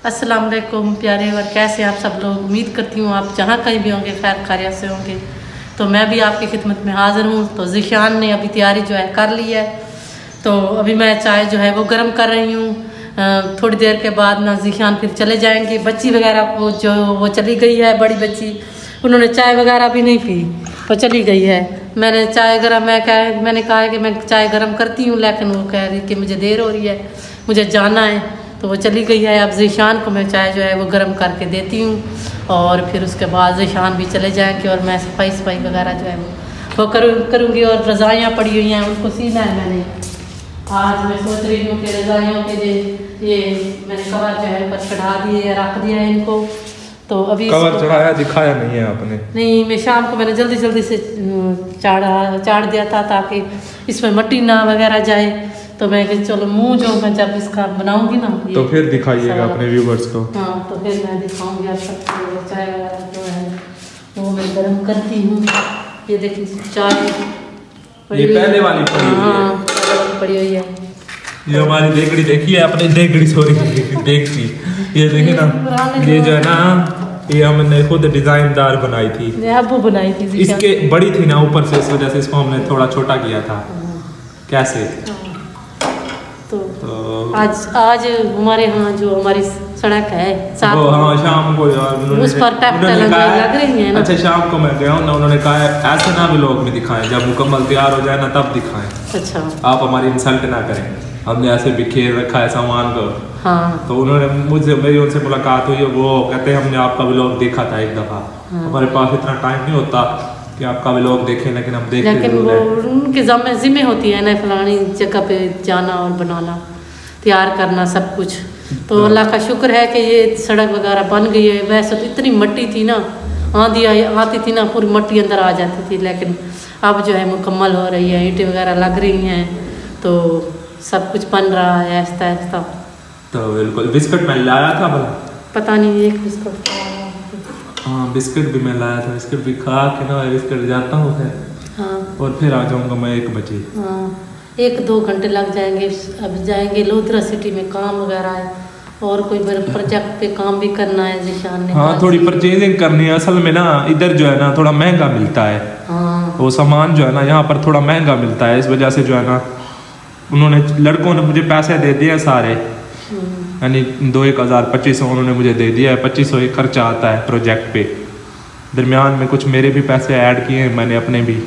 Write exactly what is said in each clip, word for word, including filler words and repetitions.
अस्सलाम वालेकुम प्यारे, और कैसे आप सब लोग। उम्मीद करती हूँ आप जहाँ कहीं भी होंगे खैर खैरियत से होंगे। तो मैं भी आपकी खिदमत में हाज़िर हूँ। तो ज़िशान ने अभी तैयारी जो है कर ली है, तो अभी मैं चाय जो है वो गर्म कर रही हूँ। थोड़ी देर के बाद ना ज़िशान फिर चले जाएंगे। बच्ची वगैरह वो जो वो चली गई है, बड़ी बच्ची, उन्होंने चाय वगैरह भी नहीं पी, वो चली गई है। मैंने चाय गर्म मैं कह मैंने कहा है कि मैं चाय गर्म करती हूँ, लेकिन वो कह रही कि मुझे देर हो रही है, मुझे जाना है, तो वो चली गई है। अब ज़िशान को मैं चाय जो है वो गर्म करके देती हूँ, और फिर उसके बाद ज़िशान भी चले जाएंगे और मैं सफाई सफाई वगैरह जो है वो करूँ करूँगी। और रज़ाइयाँ पड़ी हुई हैं, उनको सीना है मैंने। आज मैं सोच रही हूँ कि रज़ाइयों के लिए ये मैंने कवर जो है ऊपर चढ़ा दिए, रख दिया है इनको। तो अभी कवर चढ़ाया दिखाया नहीं है आपने? नहीं, मैं शाम को मैंने जल्दी जल्दी से चाड़ा चाड़ दिया था ताकि इसमें मट्टी ना वगैरह जाए। तो मैं कि चलो मुंह जो मैं जब इसका बनाऊंगी ना तो फिर दिखाइएगा अपने व्यूवर्स को। हाँ, तो फिर मैं दिखाऊंगी आप सबको। चाय वगैरह जो है वो मैं गर्म करती हूँ। ये देखिए चाय ये पहले वाली पड़ी हुई है। हाँ, पहले वाली पड़ी हुई है। ये हमारी देगड़ी देखिए, अपनी देगड़ी सॉरी देखती, ये देखिए ना, ये जो है ना, ये हमने खुद डिजाइनदार बनाई थी। अबू बनाई थी। इसके बड़ी थी ना ऊपर से, इस वजह से इसको हमने थोड़ा छोटा किया था। कैसे तो, तो आज आज हमारे यहाँ जो हमारी सड़क है साथ, वो हाँ शाम को यार उस पर लग रही है ना। अच्छा, शाम को मैं गया हूँ ना, उन्होंने कहा ऐसे ना भी लोग में दिखाएं, जब मुकम्मल तैयार हो जाए ना तब दिखाएं। अच्छा, आप हमारी इंसल्ट ना करें, हमने ऐसे बिखेर रखा है सामान को। हाँ। तो उन्होंने मुझे मेरी उनसे मुलाकात हुई, वो कहते हैं हमने आपका व्लॉग देखा था एक दफ़ा। हाँ। हमारे पास इतना टाइम नहीं होता कि आपका व्लॉग देखें, लेकिन हम देखते हैं। लेकिन वो उनके ज़िम्मे ज़िम्मे होती है ना, फलानी जगह पे जाना और बनाना, तैयार करना सब कुछ। तो अल्लाह का शुक्र है कि ये सड़क वगैरह बन गई है। वैसे तो इतनी मट्टी थी ना, आंधी आती थी ना, पूरी मट्टी अंदर आ जाती थी, लेकिन अब जो है मुकम्मल हो रही है, ईंटें वगैरह लग रही हैं, तो सब कुछ बन रहा है आहिस्ता आहिस्ता। तो बिल्कुल। बिस्किट मैं लाया था भला? पता नहीं, एक बिस्किट। हाँ, बिस्किट भी मैं लाया था। बिस्किट भी खा के ना बिस्किट जाता हूँ फिर। हाँ। और फिर आ जाऊँगा मैं एक बजे। हाँ, एक दो घंटे लग जाएंगे। अब जाएंगे लोधरा सिटी में, काम वगैरह है, और कोई प्रोजेक्ट पे काम भी करना है ज़िशान ने। हाँ, थोड़ी परचेजिंग करनी है। असल में ना इधर जो है ना थोड़ा महंगा मिलता है। हाँ। वो सामान जो है ना यहाँ पर थोड़ा महंगा मिलता है, इस वजह से जो है ना उन्होंने लड़कों ने मुझे पैसे दे दिए सारे, यानी दो एक हज़ार पच्चीस सौ उन्होंने मुझे दे दिया है। पच्चीस सौ एक खर्चा आता है प्रोजेक्ट पे, दरमियान में कुछ मेरे भी पैसे ऐड किए हैं मैंने अपने भी।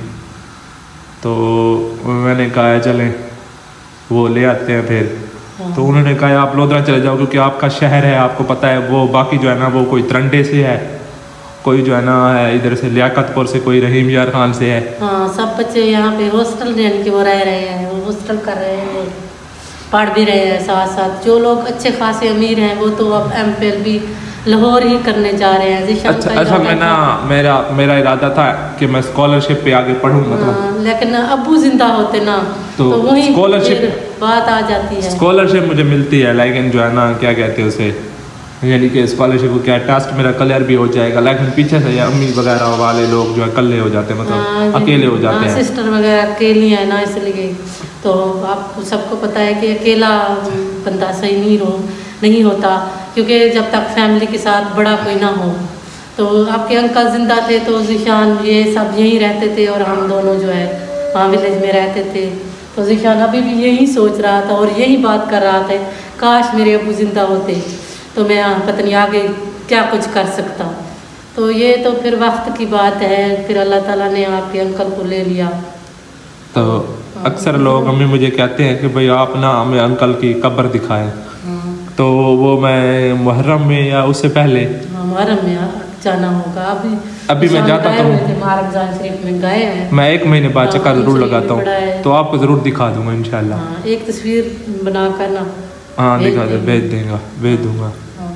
तो मैंने कहा चलें वो ले आते हैं फिर। हाँ। तो उन्होंने कहा आप लोधरा चले जाओ, क्योंकि आपका शहर है, आपको पता है। वो बाकी जो है ना वो कोई तरंडे से है, कोई जो है ना है इधर से लियाकतपुर से, कोई रहीम यार खान से है। हाँ, सब बच्चे यहाँ पे हॉस्टल यानी कि वो रह रहे हैं, वो हॉस्टल कर रहे हैं, पढ़ भी रहे हैं साथ साथ। जो लोग अच्छे खासे अमीर हैं वो तो अब एम फिल भी लाहौर ही करने जा रहे हैं। अच्छा, अच्छा मैं ना मेरा मेरा इरादा था कि मैं स्कॉलरशिप पे आगे पढ़ूँ, मतलब। लेकिन अब्बू जिंदा होते ना तो, तो वही स्कॉलरशिप बात आ जाती है। स्कॉलरशिप मुझे मिलती है, लेकिन जो है ना क्या कहते हैं उसे, यानी कि स्कॉलरशिप को क्या टेस्ट मेरा क्लियर भी हो जाएगा, लेकिन पीछे से अम्मी वगैरह वाले लोग जो है कल्ले हो जाते हैं, मतलब अकेले हो जाते हैं। सिस्टर वगैरह अकेली है ना, इसलिए तो आपको सबको पता है कि अकेला बंदा सही नहीं हो नहीं होता, क्योंकि जब तक फैमिली के साथ बड़ा कोई ना हो। तो आपके अंकल जिंदा थे तो ज़िशान ये सब यहीं रहते थे, और हम दोनों जो है वहाँ विलेज में रहते थे। तो ज़िशान अभी भी यही सोच रहा था और यही बात कर रहा था, काश मेरे अबू जिंदा होते तो मैं पता नहीं आगे क्या कुछ कर सकता। तो ये तो फिर वक्त की बात है, फिर अल्लाह ताला ने आपके अंकल को ले लिया। तो अक्सर लोग हमें मुझे कहते हैं कि भाई आप ना हमें अंकल की कब्र दिखाएं। तो वो मैं मुहर्रम में या उससे पहले? हाँ, मुहर्रम में जाना होगा। अभी अभी मैं जाता हूँ, शरीफ में गए हैं। मैं एक महीने बाद चक्कर जरूर लगाता हूँ, तो आपको जरूर दिखा दूंगा इंशाल्लाह। हाँ, एक तस्वीर बना कर ना, हाँ दिखा दे, भेज देगा भेज दूंगा।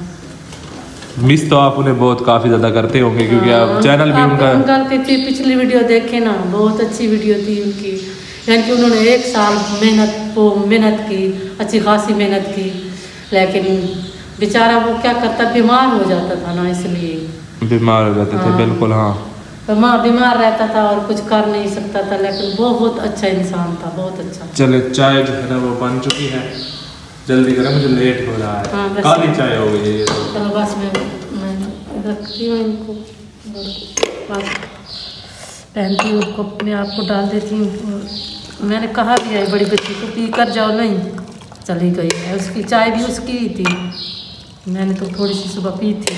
मिस तो आप उन्हें बहुत काफ़ी ज़्यादा करते होंगे, क्योंकि आप चैनल भी उनका अंकल की पिछली वीडियो देखे ना, बहुत अच्छी वीडियो थी उनकी, यानी कि उन्होंने एक साल मेहनत वो मेहनत की, अच्छी खासी मेहनत की, लेकिन बेचारा वो क्या करता, बीमार हो जाता था ना, इसलिए बीमार हो जाते थे। बिल्कुल, हाँ, तो माँ बीमार रहता था और कुछ कर नहीं सकता था, लेकिन बहुत अच्छा इंसान था, बहुत अच्छा। चले चाय जो है ना वो बन चुकी है, जल्दी करें, मुझे लेट हो रहा है। हाँ, काली चाय हो गई है। चलो बस मैं मैं रखती हूँ इनको, बस पहनती हूँ उनको, अपने आप को डाल देती हूँ। मैंने कहा भी है बड़ी बच्ची को पी कर जाओ, नहीं चली गई है। उसकी चाय भी उसकी ही थी, मैंने तो थोड़ी सी सुबह पी थी।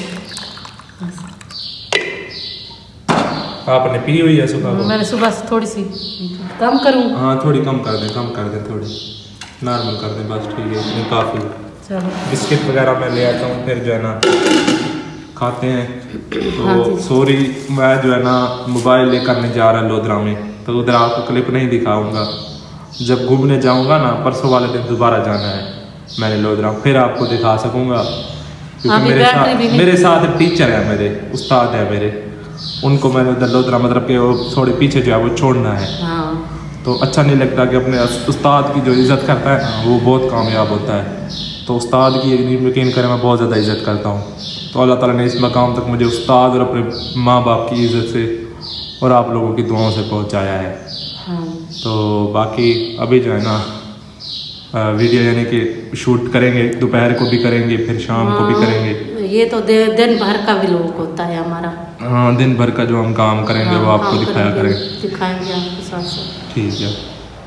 आपने पी हुई है सुबह को? मैंने सुबह से थोड़ी सी कम करूँ? हाँ थोड़ी कम कर दें, कम कर दें, थोड़ी नॉर्मल कर दें, बस ठीक है, इतनी काफ़ी। चलो बिस्किट वगैरह मैं ले आता हूँ, फिर जो है ना खाते हैं। तो हाँ सॉरी, मैं जो है ना मोबाइल लेकर नहीं जा रहा लोधरा में, तो उधर आपको क्लिप नहीं दिखाऊंगा। जब घूमने जाऊंगा ना, परसों वाले दिन दोबारा जाना है मैंने लोधरा, फिर आपको दिखा सकूंगा। क्योंकि मेरे साथ मेरे साथ टीचर है, मेरे उस्ताद है मेरे, उनको मैंने उधर लोधरा मतलब कि वो थोड़े पीछे जो है वो छोड़ना है। हाँ। तो अच्छा नहीं लगता कि अपने उस्ताद की जो इज़्ज़त करता है ना, वो बहुत कामयाब होता है। तो उस्ताद की यकीन करें, मैं बहुत ज़्यादा इज़्ज़त करता हूँ। तो अल्लाह ताला ने इस मकाम तक मुझे उस्ताद और अपने माँ बाप की इज़्ज़त से और आप लोगों की दुआओं से पहुँचाया है। हाँ। तो बाकी अभी जो है ना वीडियो यानी कि शूट करेंगे, दोपहर को भी करेंगे, फिर शाम हाँ, को भी करेंगे। ये तो दे, दिन भर का भी लोग होता है हमारा। हाँ, दिन भर का जो हम काम करेंगे हाँ, वो आपको दिखाया करेंगे, दिखाएंगे आपके साथ साथ। ठीक है।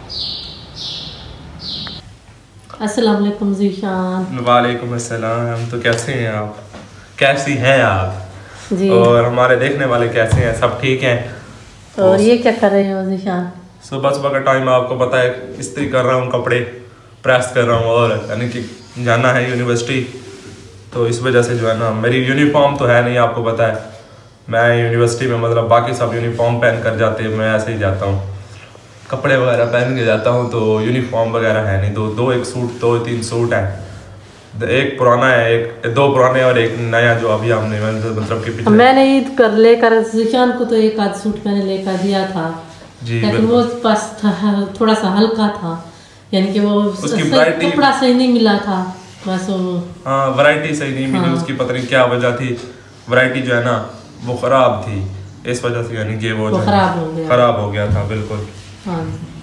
अस्सलाम वालेकुम ज़ीशान। वालेकुम अस्सलाम। तो कैसे हैं आप, कैसी हैं आप जी? और हमारे देखने वाले कैसे हैं, सब ठीक हैं? और ये क्या कर रहे हो ज़ीशान? सुबह सुबह का टाइम आपको पता है, इस्त्री कर रहा हूँ, कपड़े प्रेस कर रहा हूँ, और यानी कि जाना है यूनिवर्सिटी। तो इस वजह से जो है ना, मेरी यूनिफॉर्म तो है नहीं, आपको पता है मैं यूनिवर्सिटी में मतलब बाकी सब यूनिफॉर्म पहन कर जाते हैं, मैं ऐसे ही जाता हूँ, कपड़े वगैरह पहन के जाता हूँ। तो यूनिफॉर्म वगैरह है नहीं, दो दो एक सूट, दो तीन सूट हैं, एक पुराना है, एक दो पुराने और एक नया जो अभी हमने मतलब कि पिछले मैंने ईद कर लेकर ज़ीशान को तो एक आध सूट मैंने लेकर दिया था जी, लेकिन वो पास थोड़ा सा हल्का था, यानी कि वो उसकी कपड़ा सही नहीं मिला था बस। हाँ, वैरायटी सही नहीं मिली, हाँ। उसकी पता नहीं क्या वजह थी, वैरायटी जो है ना वो खराब थी, इस वजह से यानी कि वो, वो खराब हो गया खराब हो गया था बिल्कुल। हाँ।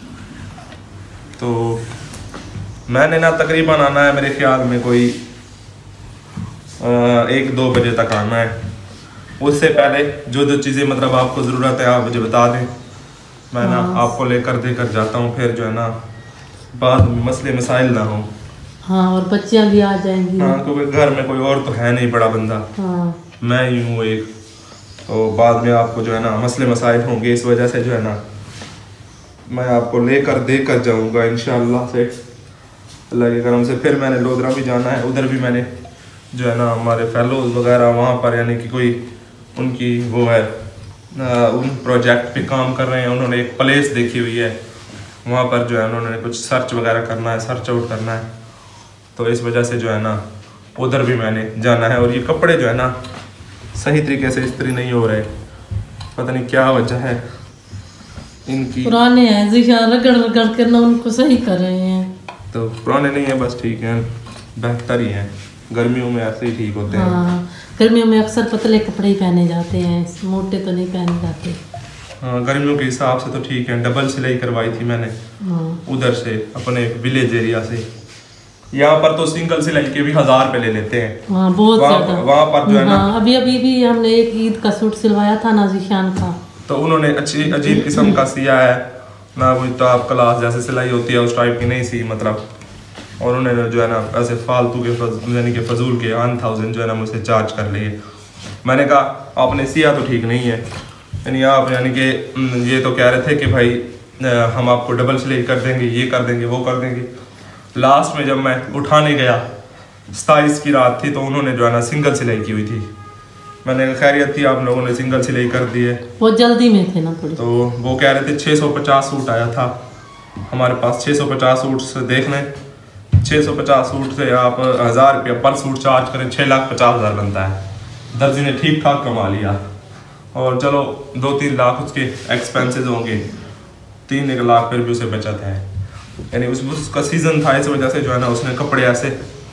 तो मैंने ना तकरीबन आना है मेरे ख्याल में कोई आ, एक दो बजे तक आना है। उससे पहले जो जो चीज़ें मतलब आपको ज़रूरत है आप मुझे बता दें, मैं ना हाँ। आपको लेकर देकर जाता हूँ, फिर जो है ना बाद में मसले मसाइल ना हो। हाँ, और बच्चियाँ भी आ जाएंगी। हाँ, क्योंकि घर में कोई और तो है नहीं बड़ा बंदा, हाँ। मैं ही हूँ एक, तो बाद में आपको जो है ना मसले मसाइल होंगे, इस वजह से जो है ना मैं आपको लेकर देकर जाऊँगा इंशाअल्लाह से, अल्लाह के करम से। फिर मैंने लोधरा भी जाना है, उधर भी मैंने जो है ना हमारे फेलोज वगैरह वहाँ पर यानी कि कोई उनकी वो है आ, उन प्रोजेक्ट पे काम कर रहे हैं, उन्होंने एक प्लेस देखी हुई है, वहाँ पर जो है उन्होंने कुछ सर्च वगैरह करना है, सर्च आउट करना है। तो इस वजह से जो है ना उधर भी मैंने जाना है। और ये कपड़े जो है ना सही तरीके से इस्त्री नहीं हो रहे, पता नहीं क्या वजह है इनकी, पुराने हैं ज़ीशान, रगड़ रगड़ कर ना उनको सही कर रहे हैं। तो पुराने नहीं है, बस ठीक है, बेहतर ही हैं, गर्मियों में ऐसे ही ठीक होते हैं। हाँ, गर्मियों में अक्सर पतले कपड़े ही पहने जाते हैं, मोटे तो नहीं पहने जाते। हाँ, गर्मियों के हिसाब से तो ठीक है। डबल सिलाई करवाई थी मैंने हाँ। उधर से अपने विलेज एरिया से, यहाँ पर तो सिंगल सिलाई के भी हजार रुपए ले लेते हैं। हाँ, बहुत ज़्यादा। वहाँ पर जो है ना हाँ, अभी अभी भी हमने एक ईद का सूट सिलवाया था ना ज़ीशान का, तो उन्होंने अच्छी अजीब किस्म का सिया है ना, वो तो आप क्लास जैसे सिलाई होती है उस टाइप की नहीं सी मतलब। और उन्होंने जो है ना ऐसे फालतू के यानी कि फजूल के वन थाउजेंड जो है ना मुझसे चार्ज कर लिए। मैंने कहा आपने सिया तो ठीक नहीं है, यानी आप यानी कि ये तो कह रहे थे कि भाई हम आपको डबल सिलाई कर देंगे, ये कर देंगे, वो कर देंगे। लास्ट में जब मैं उठाने गया, सताईस की रात थी, तो उन्होंने जो है ना सिंगल सिलाई की हुई थी। मैंने खैरियत थी, आप लोगों ने सिंगल सिलाई कर दी है, वो जल्दी में थे ना थोड़ी। तो वो कह रहे थे छः सौ पचास सूट आया था हमारे पास, छः सौ पचास सूट से देख लें, छः सौ पचास सूट से आप हज़ार रुपया पर सूट चार्ज करें, छः लाख पचास हज़ार बनता है। दर्जी ने ठीक ठाक कमा लिया, और चलो दो तीन लाख उसके एक्सपेंसेस होंगे, तीन एक लाख फिर भी उसे बचत है। यानी उस उसका सीज़न था, इस वजह से जो है ना उसने कपड़े ऐसे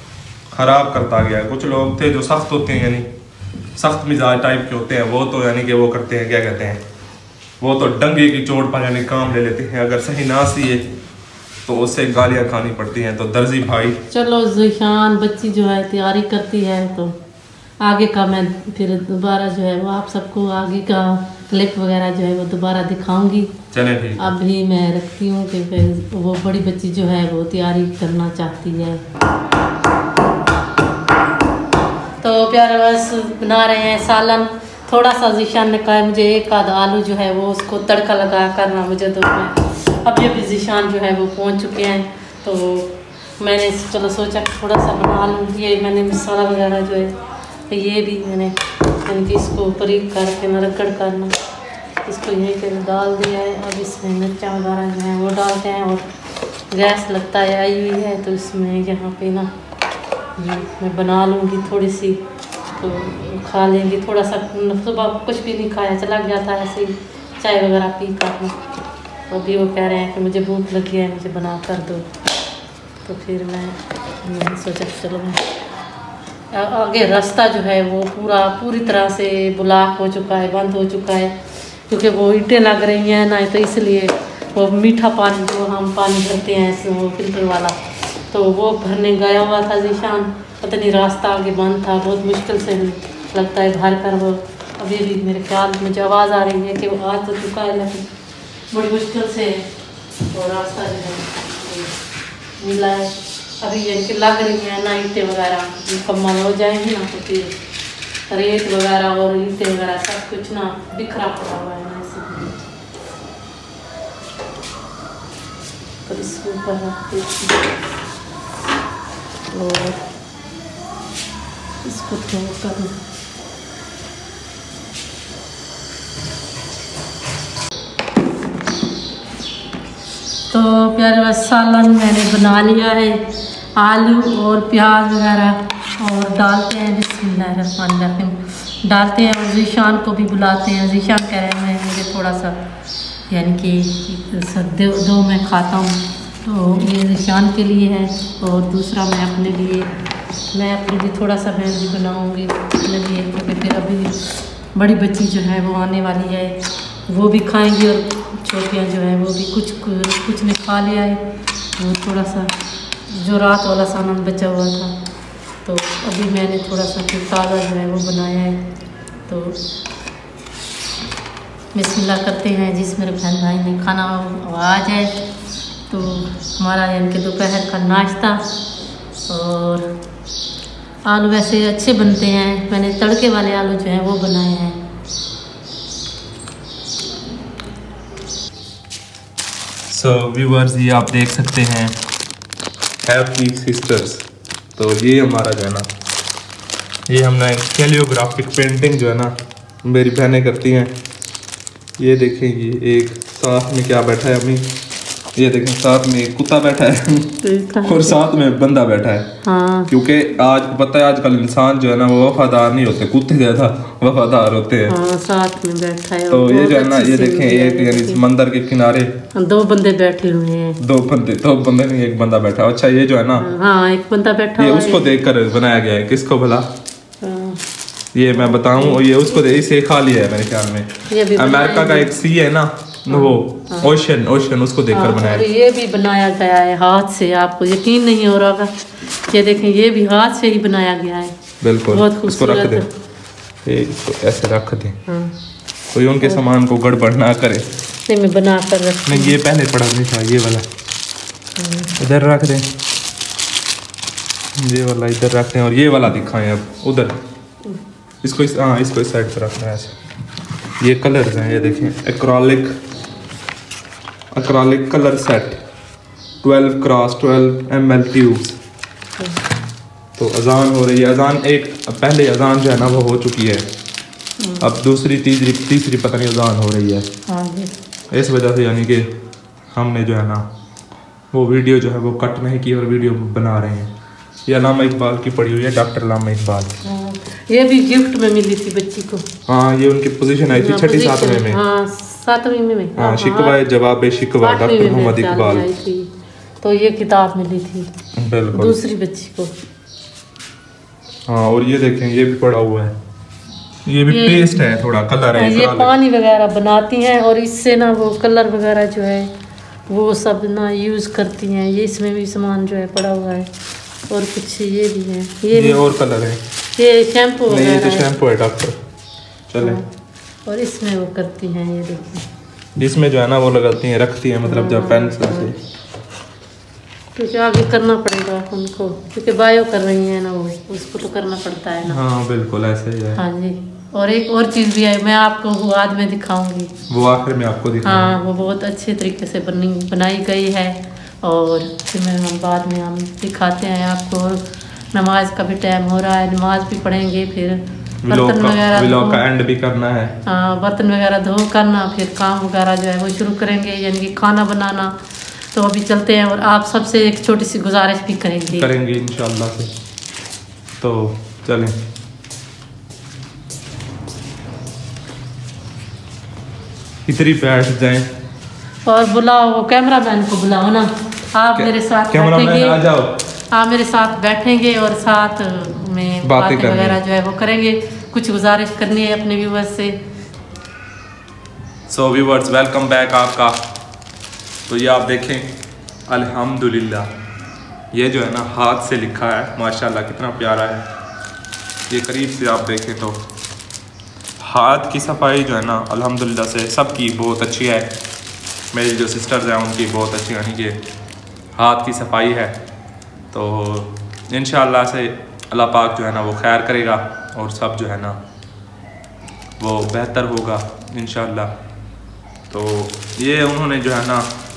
ख़राब करता गया। कुछ लोग थे जो सख्त होते हैं, यानी सख्त मिजाज टाइप के होते हैं, वो तो यानी कि वो करते हैं, क्या कहते हैं, वो तो डंगे की चोट पर यानी काम ले लेते हैं। अगर सही ना सिए तो उससे गालियाँ खानी पड़ती हैं। तो दर्जी भाई चलो ज़िशान बच्ची जो है तैयारी करती है, तो आगे का मैं फिर दोबारा जो है वो आप सबको आगे का क्लिप वगैरह जो है वो दोबारा दिखाऊंगी। चले ठीक। अभी मैं रखती हूँ कि फिर वो बड़ी बच्ची जो है वो तैयारी करना चाहती है। तो प्यारे बस बना रहे हैं सालन। थोड़ा सा ज़िशान ने कहा है मुझे एक आध आलू जो है वो उसको तड़का लगा करना मुझे दो। मैं अभी अभी ज़िशान जो है वो पहुँच चुके हैं, तो मैंने चलो सोचा थोड़ा सा बना लूँ। ये मैंने मसाला वगैरह जो है ये भी मैंने यानी इसको बारीक करके नरगड़ करना, इसको यहीं पे डाल दिया है। अब इसमें मिर्चा वगैरह जो है वो डालते हैं और गैस लगता है आई हुई है, तो इसमें यहाँ पे ना मैं बना लूँगी थोड़ी सी, तो खा लेंगे। थोड़ा सा सुबह कुछ भी नहीं खाया, चला गया था ऐसे ही चाय वगैरह पी कर। तो अभी वो कह रहे हैं कि मुझे भूख लगी है, मुझे बना कर दो। तो फिर मैं मैंने सोचा चलो मैं आगे रास्ता जो है वो पूरा पूरी तरह से ब्लॉक हो चुका है, बंद हो चुका है, क्योंकि वो ईंटें लग रही हैं ना, तो इसलिए वो मीठा पानी जो हम पानी भरते हैं वो फिल्टर वाला, तो वो भरने गया हुआ था ज़िशान। पता नहीं रास्ता आगे बंद था, बहुत मुश्किल से लगता है भर कर वो। अभी भी मेरे ख्याल मुझे आवाज़ आ रही है कि वो आ तो चुका है, लेकिन बड़ी मुश्किल से वो रास्ता जो है मिला है। अभी ये लग रही है ना ईंटें वगैरह मुकम्मल हो जाएंगी ना, तो फिर रेत वगैरह और ईंटें वगैरह सब कुछ ना बिखरा पड़ा हुआ है ना, ऐसे तो इसके ऊपर रखते और इसको थोड़ा कर। तो प्यारे बस सालन मैंने बना लिया है, आलू और प्याज वगैरह और डालते हैं बिस्मिल्लाहिर्रहमानिर्रहीम डालते हैं। और ज़िशान को भी बुलाते हैं। ज़िशान कह रहे हैं मुझे थोड़ा सा यानी कि दो, दो मैं खाता हूँ, तो ये ज़िशान के लिए है और दूसरा मैं अपने लिए, मैं अपने लिए थोड़ा सा मैं भी बनाऊँगी अपने लिए, क्योंकि फिर अभी बड़ी बच्ची जो है वो आने वाली है, वो भी खाएंगी और छोटियाँ जो है वो भी कुछ कुछ ने खा लिया है। वो थोड़ा सा जो रात वाला सामान बचा हुआ था, तो अभी मैंने थोड़ा सा फिर ताज़ा जो है वो बनाया है। तो बिस्मिल्लाह करते हैं, जिस मेरे बहन भाई ने खाना आ जाए। तो हमारा यानी कि दोपहर का नाश्ता, और आलू वैसे अच्छे बनते हैं, मैंने तड़के वाले आलू जो हैं वो बनाए हैं। सो व्यूअर्स, ये आप देख सकते हैं हैप्पी सिस्टर्स। तो ये हमारा जो है ना, ये हमने कैलियोग्राफिक पेंटिंग जो है ना मेरी बहनें करती हैं। ये देखें, ये एक साथ में क्या बैठा है अम्मी, ये देखें साथ में एक कुत्ता बैठा है और साथ में बंदा बैठा है। हाँ। क्योंकि आज पता है आजकल इंसान जो है ना वो वफादार नहीं होते, कुत्ते ज्यादा वफादार होते हैं। हाँ, साथ में बैठा है। तो ये जो है ना, ये देखें एक यानी समंदर के किनारे दो बंदे बैठे हुए हैं। दो बंदे दो बंदे नहीं, एक बंदा बैठा। अच्छा, ये जो है ना, हाँ एक बंदा बैठा, ये उसको देख कर बनाया गया है। किसको भला ये मैं बताऊं, और ये उसको इसे खा लिया है मेरे ख्याल में। अमेरिका का एक सी है ना, वो ओशन ओशन उसको देखकर बनाया है। ये भी बनाया गया है हाथ से, आपको यकीन नहीं हो रहा, ये देखें ये भी हाथ से ही बनाया गया है। बिल्कुल, बहुत खूबसूरत। इसको रख दे, इसको ऐसे रख दे, कोई उनके सामान को गड़बड़ ना करे। नहीं, मैं बना कर रख, नहीं ये पहले पड़ा नहीं था, ये वाला इधर रख दें, ये वाला इधर रखते हैं और ये वाला दिखाएं अब उधर। इसको इस हाँ इसको इस साइड पर रखना है ऐसे। ये कलर्स हैं, ये देखें, acrylic acrylic colour set twelve cross twelve M L tubes. तो अजान हो रही है, अजान एक पहले अजान जो है ना वो हो चुकी है, अब दूसरी तीसरी तीसरी पता नहीं अजान हो रही है। इस वजह से यानी कि हमने जो है ना वो वीडियो जो है वो कट नहीं की और वीडियो बना रहे हैं। ये अल्लामा इकबाल की पड़ी हुई है, डॉक्टर अल्लामा इकबाल। ये भी गिफ्ट में मिली थी बच्ची को। हाँ, ये उनकी पोजीशन आई थी छठी सातवें में। हाँ, सातवीं में। हाँ, शिकवा जवाब शिकवा डॉक्टर मोहम्मद इकबाल। तो ये किताब मिली थी बिल्कुल दूसरी बच्ची को। हाँ, और ये देखें ये भी पड़ा हुआ है, ये भी पेस्ट है, थोड़ा कलर है। ये पानी वगैरह बनाती हैं और इससे ना वो कलर वगैरह जो है वो सब ना यूज़ करती हैं। ये इसमें भी सामान जो है पड़ा हुआ है और कुछ ये भी है। ये, ये और कलर है, ये शैम्पू नहीं ये तो शैम्पू है डॉक्टर। चले और इसमें वो करती हैं, ये देखिए इसमें जो है ना वो लगाती हैं, रखती हैं, मतलब जब पेन से, क्योंकि आगे करना पड़ेगा उनको, क्योंकि बायो कर रही है ना वो, उसको तो करना पड़ता है ना। हाँ बिल्कुल ऐसे ही है। हाँ जी, और एक और चीज़ भी है, मैं आपको वो बाद में दिखाऊंगी, वो आखिर में आपको दिखाऊंगी। हाँ वो बहुत अच्छे तरीके से बनी बनाई गई है और फिर मैं हम बाद में हम दिखाते हैं आपको। नमाज का भी टाइम हो रहा है, नमाज भी पढ़ेंगे, फिर बर्तन वगैरह व्लॉग का एंड भी करना है। हाँ बर्तन वगैरह धो करना, फिर काम वगैरह जो है वो शुरू करेंगे, यानी कि खाना बनाना। तो अभी चलते हैं और आप सबसे एक छोटी सी गुजारिश भी करेंगे करेंगे इंशाल्लाह से। तो चलें, इतनी बैठ जाएं और बुलाओ वो कैमरा मैन को, बुलाओ ना आप मेरे साथ बैठेंगे, आ जाओ आप मेरे साथ बैठेंगे और साथ में बातें वगैरह जो है वो करेंगे। कुछ गुजारिश करनी है अपने व्यूवर्स से। सो व्यूवर्स वेलकम बैक आपका। तो ये आप देखें, अल्हम्दुलिल्लाह, ये जो है ना हाथ से लिखा है, माशाल्लाह कितना प्यारा है। ये करीब से आप देखें तो हाथ की सफाई जो है ना अल्हम्दुलिल्लाह से सबकी बहुत अच्छी है। मेरी जो सिस्टर्स हैं उनकी बहुत अच्छी, यानी कि हाथ की सफाई है। तो इंशाल्लाह से अल्लाह पाक जो है ना वो खैर करेगा और सब जो है ना वो बेहतर होगा इंशाल्लाह। तो ये उन्होंने जो है ना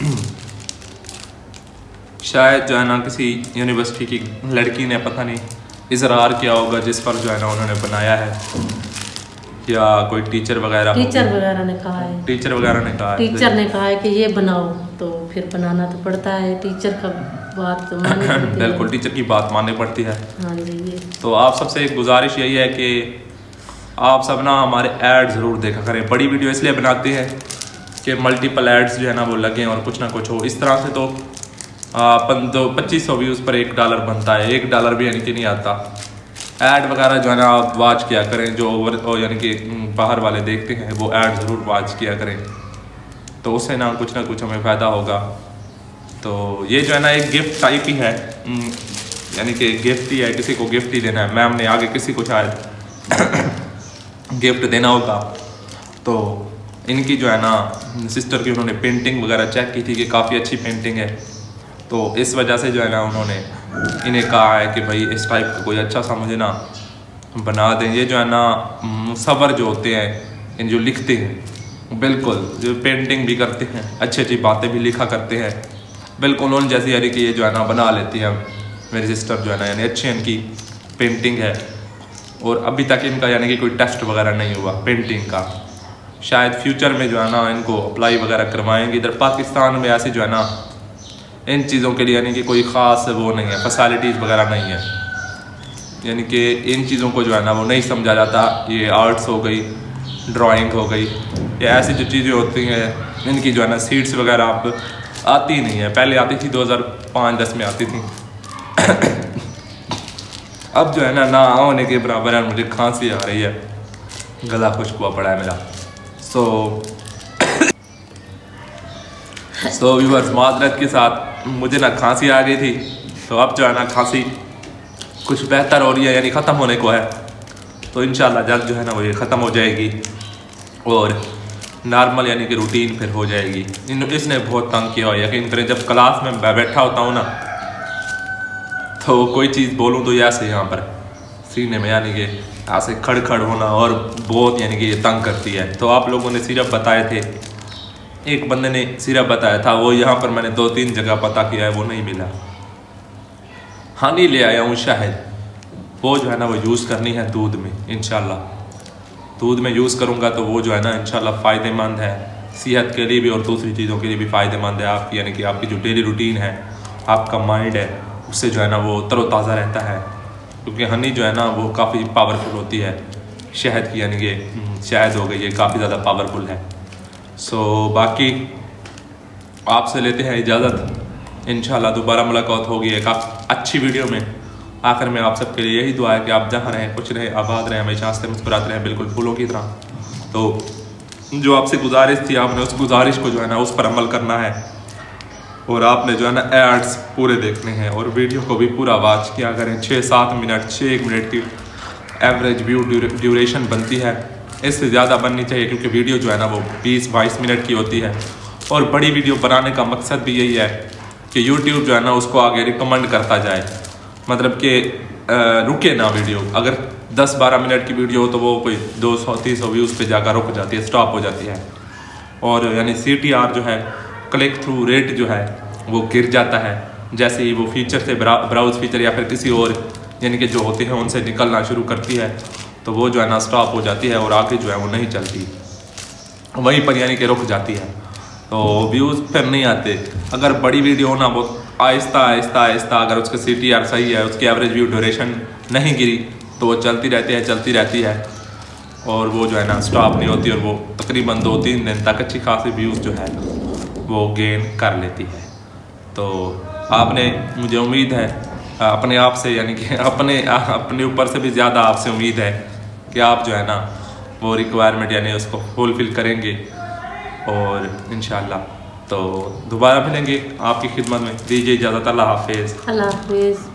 शायद जो है ना किसी यूनिवर्सिटी की लड़की ने पता नहीं इजरार किया होगा, जिस पर जो है ना उन्होंने बनाया है, या कोई टीचर वगैरह टीचर वगैरह ने कहा है टीचर वगैरह ने कहा टीचर ने कहा है कि ये बनाओ, तो फिर बनाना तो पड़ता है, टीचर का बात तो माननी पड़ती है। बिल्कुल टीचर की बात माननी पड़ती है। हाँ जी। ये तो आप सबसे एक गुजारिश यही है कि आप सब ना हमारे ऐड ज़रूर देखा करें। बड़ी वीडियो इसलिए बनाते हैं कि मल्टीपल एड्स जो है ना वो लगें और कुछ ना कुछ हो। इस तरह से तो तो पच्चीस सौ व्यूज़ पर एक डॉलर बनता है, एक डॉलर भी यानी कि नहीं आता। ऐड वगैरह जो है ना आप वॉच किया करें, जो ओवर यानी कि बाहर वाले देखते हैं वो ऐड ज़रूर वॉच किया करें, तो उससे ना कुछ ना कुछ हमें फ़ायदा होगा। तो ये जो है ना एक गिफ्ट टाइप ही है, यानी कि गिफ्ट ही है, किसी को गिफ्ट ही देना है। मैम ने आगे किसी को शायद गिफ्ट देना होगा। तो इनकी जो है ना सिस्टर की उन्होंने पेंटिंग वगैरह चेक की थी कि काफ़ी अच्छी पेंटिंग है, तो इस वजह से जो है ना उन्होंने इन्हें कहा है कि भाई इस टाइप का कोई अच्छा सा मुझे ना बना दें। ये जो है ना मुसव्वर जो होते हैं, इन जो लिखते हैं, बिल्कुल जो पेंटिंग भी करते हैं, अच्छी अच्छी बातें भी लिखा करते हैं, बिल्कुल उन जैसी, यानी कि ये जो है ना बना लेती हैं मेरी सिस्टर जो है ना, यानी अच्छी इनकी पेंटिंग है। और अभी तक इनका यानी कि कोई टेस्ट वगैरह नहीं हुआ पेंटिंग का। शायद फ्यूचर में जो है ना इनको अप्लाई वगैरह करवाएंगे। इधर पाकिस्तान में ऐसे जो है ना इन चीज़ों के लिए यानी कि कोई ख़ास वो नहीं है, फैसिलिटीज़ वगैरह नहीं है, यानी कि इन चीज़ों को जो है ना वो नहीं समझा जाता। ये आर्ट्स हो गई, ड्राइंग हो गई, या ऐसी जो चीज़ें होती हैं इनकी जो है ना सीट्स वगैरह आप आती नहीं है। पहले आती थी दो हज़ार पाँच दस में आती थी अब जो है ना ना होने के बराबर है। मुझे खांसी आ रही है, गला खुश्क हुआ पड़ा है मेरा। सो सो व्यूअर्स माजरत के साथ मुझे ना खांसी आ गई थी, तो अब जो है ना खांसी कुछ बेहतर हो रही है, यानी ख़त्म होने को है। तो इंशाल्लाह जल्द जो है ना वो ये ख़त्म हो जाएगी और नॉर्मल यानी कि रूटीन फिर हो जाएगी। इन इसने बहुत तंग किया हो, यकीन करें जब क्लास में बैठा होता हूँ ना तो कोई चीज़ बोलूँ तो ऐसे यहाँ पर सीने में यानी कि ऐसे खड़ खड़ होना, और बहुत यानी कि ये तंग करती है। तो आप लोगों ने सिरप बताए थे, एक बंदे ने सिरप बताया था, वो यहाँ पर मैंने दो तीन जगह पता किया है, वो नहीं मिला। हनी ले आया हूँ शायद, वो जो है ना वो यूज़ करनी है दूध में इंशाल्लाह। दूध में यूज़ करूँगा तो वो जो है ना इंशाल्लाह फ़ायदेमंद है सेहत के लिए भी और दूसरी चीज़ों के लिए भी फ़ायदेमंद है आपकी, यानी कि आपकी जो डेली रूटीन है, आपका माइंड है, उससे जो है ना वो तरोताज़ा रहता है। क्योंकि हनी जो है ना वो काफ़ी पावरफुल होती है शहद की, यानी कि शहद हो गई ये काफ़ी ज़्यादा पावरफुल है। सो so, बाकी आपसे लेते हैं इजाज़त, इंशाल्लाह दोबारा मुलाकात होगी एक अच्छी वीडियो में। आखिर में आप सबके लिए यही दुआ है कि आप जहाँ रहें, कुछ रहें, आबाद रहें, हमेशा हंसते मुस्कुराते रहें, बिल्कुल फूलों की तरह। तो जो आपसे गुजारिश थी, आपने उस गुजारिश को जो है ना उस पर अमल करना है। और आपने जो है ना एड्स पूरे देखने हैं और वीडियो को भी पूरा वॉच किया करें। छः सात मिनट छः एक मिनट की एवरेज व्यू ड्यूरेशन बनती है, इससे ज़्यादा बननी चाहिए क्योंकि वीडियो जो है ना वो बीस बाईस मिनट की होती है। और बड़ी वीडियो बनाने का मकसद भी यही है कि यूट्यूब जो है ना उसको आगे रिकमेंड करता जाए, मतलब कि रुके ना वीडियो। अगर दस बारह मिनट की वीडियो हो तो वो कोई दो सौ तीन सौ व्यूज़ पे जाकर रुक जाती है, स्टॉप हो जाती है। और यानी सी टी आर जो है, क्लिक थ्रू रेट जो है वो गिर जाता है जैसे ही वो फीचर से ब्राउज फीचर या फिर किसी और यानी कि जो होते हैं उनसे निकलना शुरू करती है, तो वो जो है ना स्टॉप हो जाती है और आगे जो है वो नहीं चलती, वहीं पर यानी कि रुक जाती है, तो व्यूज़ फिर नहीं आते। अगर बड़ी वीडियो हो ना वो आहिस्ता आहिस्ता आहिस्ता अगर उसका सी टी आर सही है, उसकी एवरेज व्यू ड्यूरेशन नहीं गिरी तो वो चलती रहती है चलती रहती है और वो जो है ना स्टॉप नहीं होती और वो तकरीबन दो तीन दिन तक अच्छी खासी व्यूज़ जो है वो गेन कर लेती है। तो आपने, मुझे उम्मीद है अपने आप से यानी कि अपने अपने ऊपर से भी ज़्यादा आपसे उम्मीद है कि आप जो है ना वो रिक्वायरमेंट यानी उसको फुलफिल करेंगे और इंशाल्लाह तो दोबारा मिलेंगे आपकी खिदमत में। दीजिए इजाज़त, अल्लाह हाफिज़। अल्लाह हाफिज़।